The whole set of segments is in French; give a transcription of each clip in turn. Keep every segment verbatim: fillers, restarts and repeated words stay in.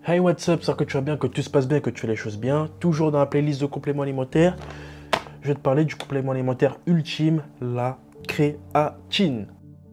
Hey, what's up, j'espère que tu vas bien, que tout se passe bien, que tu fais les choses bien. Toujours dans la playlist de compléments alimentaires, je vais te parler du complément alimentaire ultime, la créatine.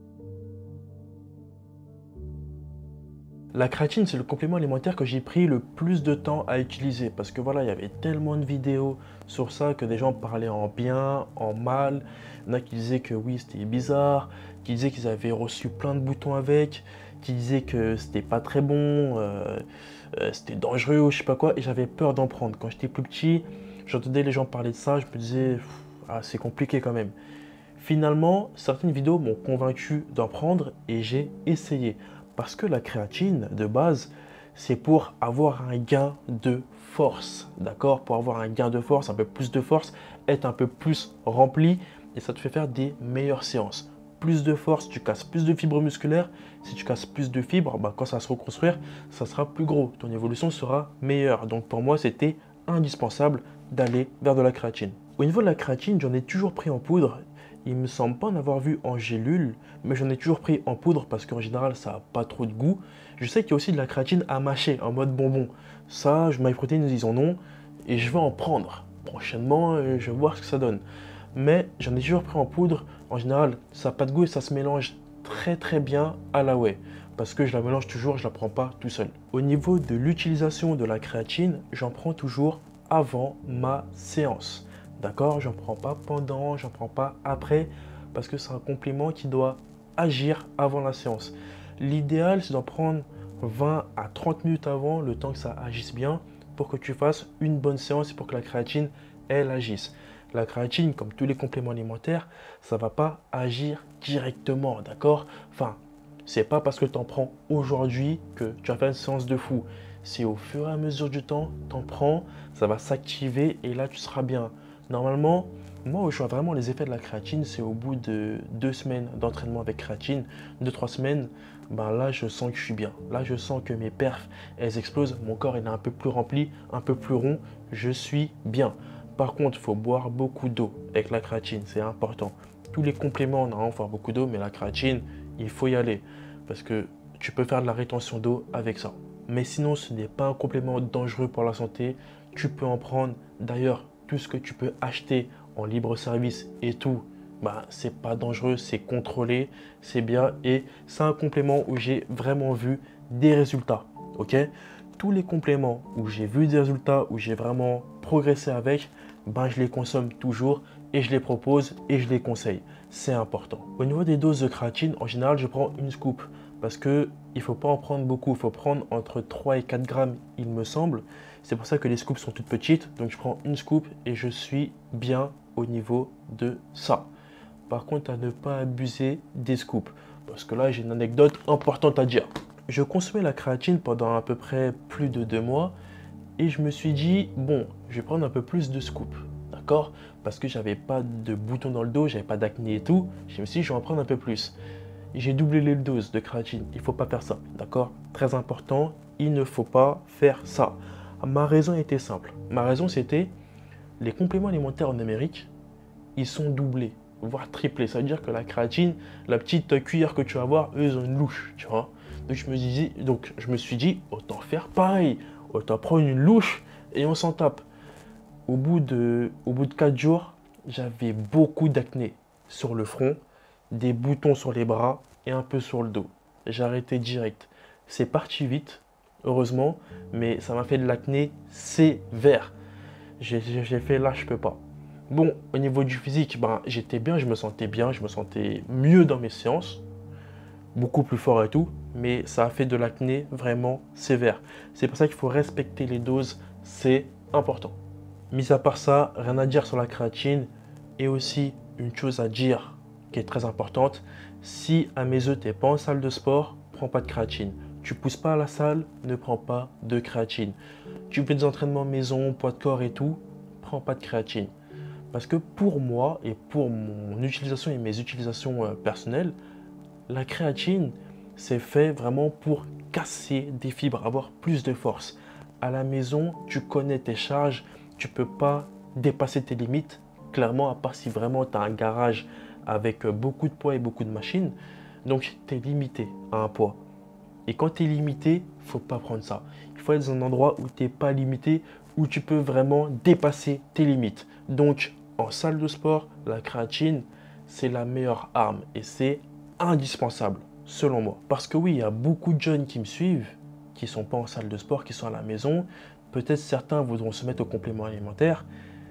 La créatine, c'est le complément alimentaire que j'ai pris le plus de temps à utiliser parce que voilà, il y avait tellement de vidéos sur ça que des gens parlaient en bien, en mal. Il y en a qui disaient que oui, c'était bizarre, qui disaient qu'ils avaient reçu plein de boutons avec, qui disaient que c'était pas très bon, euh, euh, c'était dangereux ou je sais pas quoi, et j'avais peur d'en prendre. Quand j'étais plus petit, j'entendais les gens parler de ça, je me disais, pff, ah, c'est compliqué quand même. Finalement, certaines vidéos m'ont convaincu d'en prendre et j'ai essayé. Parce que la créatine, de base, c'est pour avoir un gain de force. D'accord? Pour avoir un gain de force, un peu plus de force, être un peu plus rempli et ça te fait faire des meilleures séances. Plus de force, tu casses plus de fibres musculaires. Si tu casses plus de fibres, bah, quand ça va se reconstruire, ça sera plus gros. Ton évolution sera meilleure. Donc pour moi, c'était indispensable d'aller vers de la créatine. Au niveau de la créatine, j'en ai toujours pris en poudre. Il me semble pas en avoir vu en gélule, mais j'en ai toujours pris en poudre parce qu'en général, ça n'a pas trop de goût. Je sais qu'il y a aussi de la créatine à mâcher en mode bonbon. Ça, je MyProtein, ils en ont et je vais en prendre. Prochainement, euh, je vais voir ce que ça donne. Mais j'en ai toujours pris en poudre. En général, ça n'a pas de goût et ça se mélange très très bien à la whey. Parce que je la mélange toujours, je ne la prends pas tout seul. Au niveau de l'utilisation de la créatine, j'en prends toujours avant ma séance. D'accord? J'en prends pas pendant, j'en prends pas après, parce que c'est un complément qui doit agir avant la séance. L'idéal, c'est d'en prendre vingt à trente minutes avant, le temps que ça agisse bien, pour que tu fasses une bonne séance et pour que la créatine, elle agisse. La créatine, comme tous les compléments alimentaires, ça ne va pas agir directement, d'accord? Enfin, c'est pas parce que tu en prends aujourd'hui que tu vas faire une séance de fou. C'est au fur et à mesure du temps, tu en prends, ça va s'activer et là, tu seras bien. Normalement, moi où je vois vraiment les effets de la créatine, c'est au bout de deux semaines d'entraînement avec créatine, deux, trois semaines, ben là je sens que je suis bien. Là je sens que mes perfs, elles explosent, mon corps il est un peu plus rempli, un peu plus rond, je suis bien. Par contre, il faut boire beaucoup d'eau avec la créatine, c'est important. Tous les compléments, on a il faut boire beaucoup d'eau, mais la créatine, il faut y aller. Parce que tu peux faire de la rétention d'eau avec ça. Mais sinon, ce n'est pas un complément dangereux pour la santé. Tu peux en prendre. D'ailleurs, tout ce que tu peux acheter en libre service et tout, bah, c'est pas dangereux, c'est contrôlé, c'est bien et c'est un complément où j'ai vraiment vu des résultats. Ok? Tous les compléments où j'ai vu des résultats, où j'ai vraiment progressé avec, ben, je les consomme toujours et je les propose et je les conseille. C'est important. Au niveau des doses de créatine, en général, je prends une scoop parce que il ne faut pas en prendre beaucoup. Il faut prendre entre trois et quatre grammes, il me semble. C'est pour ça que les scoops sont toutes petites. Donc, je prends une scoop et je suis bien au niveau de ça. Par contre, à ne pas abuser des scoops. Parce que là, j'ai une anecdote importante à dire. Je consommais la créatine pendant à peu près plus de deux mois et je me suis dit, bon, je vais prendre un peu plus de scoops. D'accord? Parce que j'avais pas de boutons dans le dos, j'avais pas d'acné et tout. Je me suis dit, je vais en prendre un peu plus. J'ai doublé les doses de créatine. Il ne faut pas faire ça. D'accord? Très important, il ne faut pas faire ça. Ma raison était simple. Ma raison, c'était les compléments alimentaires en Amérique, ils sont doublés, voire triplés. Ça veut dire que la créatine, la petite cuillère que tu vas avoir, eux, ils ont une louche, tu vois. Donc je me disais, donc je me suis dit, autant faire pareil, autant prendre une louche et on s'en tape. Au bout de, au bout de quatre jours, j'avais beaucoup d'acné sur le front, des boutons sur les bras et un peu sur le dos. J'ai arrêté direct. C'est parti vite, heureusement, mais ça m'a fait de l'acné sévère. J'ai fait là, je peux pas. Bon, au niveau du physique, ben, j'étais bien, je me sentais bien, je me sentais mieux dans mes séances, beaucoup plus fort et tout, mais ça a fait de l'acné vraiment sévère. C'est pour ça qu'il faut respecter les doses, c'est important. Mis à part ça, rien à dire sur la créatine. Et aussi, une chose à dire qui est très importante, si à mes yeux, tu n'es pas en salle de sport, prends pas de créatine. Tu pousses pas à la salle, ne prends pas de créatine. Tu fais des entraînements maison, poids de corps et tout, prends pas de créatine. Parce que pour moi et pour mon utilisation et mes utilisations euh, personnelles, la créatine, c'est fait vraiment pour casser des fibres, avoir plus de force. À la maison, tu connais tes charges, tu ne peux pas dépasser tes limites. Clairement, à part si vraiment tu as un garage avec beaucoup de poids et beaucoup de machines. Donc, tu es limité à un poids. Et quand tu es limité, il ne faut pas prendre ça. Il il faut être dans un endroit où tu n'es pas limité, où tu peux vraiment dépasser tes limites. Donc, en salle de sport, la créatine, c'est la meilleure arme et c'est indispensable, selon moi. Parce que oui, il y a beaucoup de jeunes qui me suivent, qui ne sont pas en salle de sport, qui sont à la maison. Peut-être certains voudront se mettre au complément alimentaire.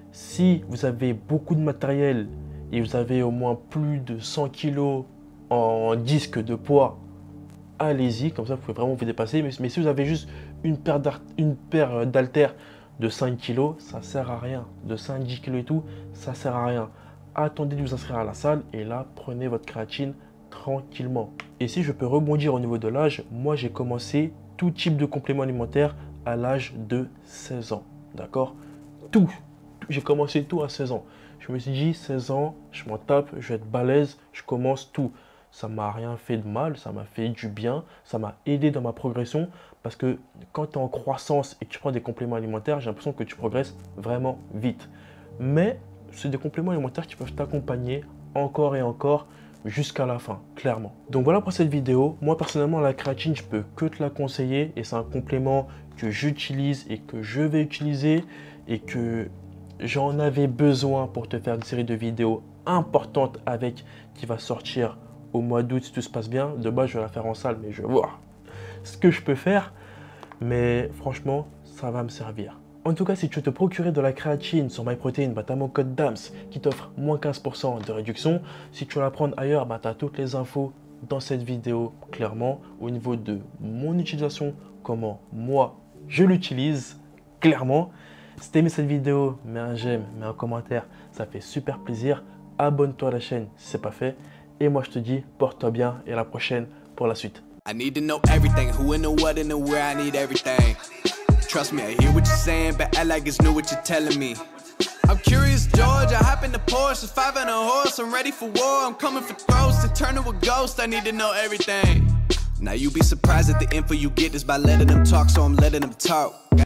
Si vous avez beaucoup de matériel et vous avez au moins plus de cent kilos en disque de poids, allez-y, comme ça vous pouvez vraiment vous dépasser. Mais, mais si vous avez juste une paire d'haltères de cinq kilos, ça ne sert à rien. De cinq à dix kilos et tout, ça ne sert à rien. Attendez de vous inscrire à la salle et là, prenez votre créatine tranquillement. Et si je peux rebondir au niveau de l'âge, moi j'ai commencé tout type de complément alimentaire à l'âge de seize ans. D'accord? Tout. J'ai commencé tout à seize ans. Je me suis dit, seize ans, je m'en tape, je vais être balèze, je commence tout. Ça ne m'a rien fait de mal, ça m'a fait du bien, ça m'a aidé dans ma progression parce que quand tu es en croissance et que tu prends des compléments alimentaires, j'ai l'impression que tu progresses vraiment vite. Mais c'est des compléments alimentaires qui peuvent t'accompagner encore et encore jusqu'à la fin, clairement. Donc voilà pour cette vidéo. Moi personnellement, la créatine, je peux que te la conseiller et c'est un complément que j'utilise et que je vais utiliser et que j'en avais besoin pour te faire une série de vidéos importantes avec qui va sortir au mois d'août si tout se passe bien. De base, je vais la faire en salle, mais je vais voir ce que je peux faire. Mais franchement, ça va me servir. En tout cas, si tu veux te procurer de la créatine sur MyProtein, bah, tu as mon code D A M S qui t'offre moins quinze pour cent de réduction. Si tu veux la prendre ailleurs, bah, tu as toutes les infos dans cette vidéo, clairement, au niveau de mon utilisation, comment moi je l'utilise, clairement. Si tu as aimé cette vidéo, mets un j'aime, mets un commentaire, ça fait super plaisir. Abonne-toi à la chaîne si ce n'est pas fait. Et moi, je te dis, porte-toi bien et à la prochaine pour la suite. I need to know everything, who and the what and the where, I need everything. Trust me, I hear what you're saying, but act like it's new what you're telling me. I'm curious, George, I hop in the Porsche, five and a horse, I'm ready for war, I'm coming for throats, to turn to a ghost, I need to know everything. Now you be surprised at the info you get is by letting them talk, so I'm letting them talk.